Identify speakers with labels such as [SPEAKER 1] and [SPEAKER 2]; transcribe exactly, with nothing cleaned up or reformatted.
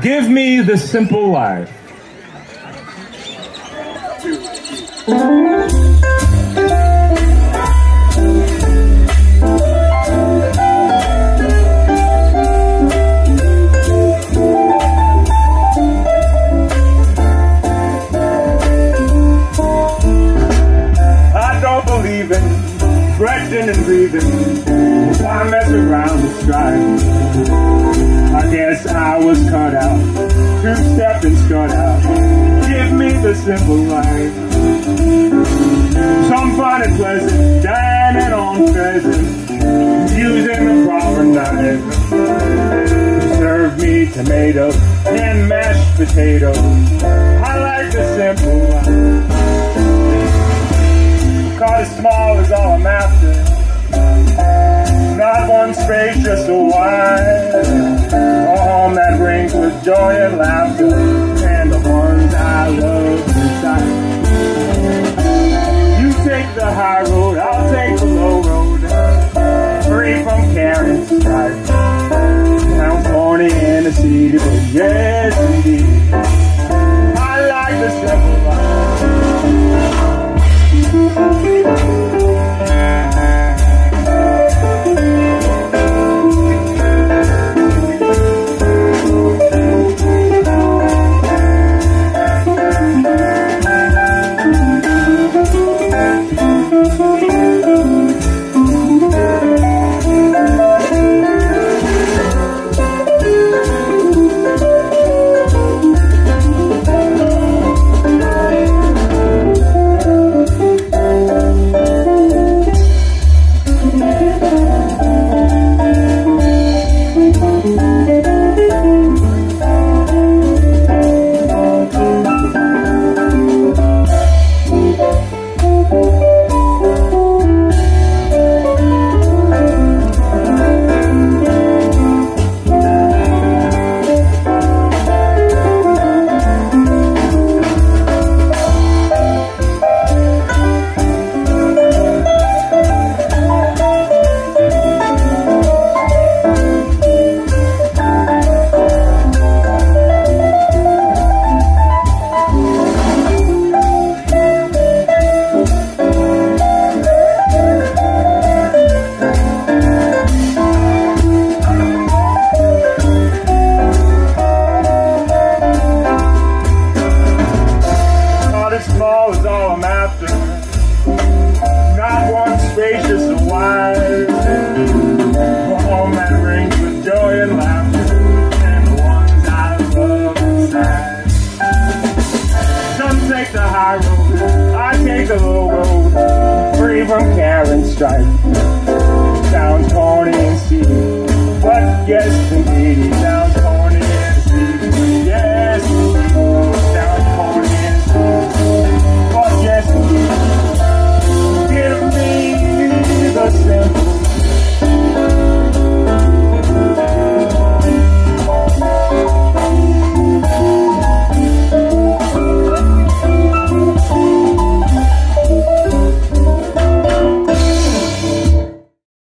[SPEAKER 1] Give me the simple life.
[SPEAKER 2] I don't believe in fretting and grieving. Why mess around with strife? I guess I was cut out, two-step and strut out. Give me the simple life. Some find it pleasant, dining on pheasant, using the proper knife. Serve me tomatoes and mashed potatoes. I like the simple life. Caught as small is all I'm after. Not one space, just a wide. A home that rings with joy and laughter, and the ones I love inside. You take the high road, I'll take the low road, free from care and strife. Sounds corny in the city, but yes indeed, I like the simple life. Sounds corny and seedy, but yes indeed,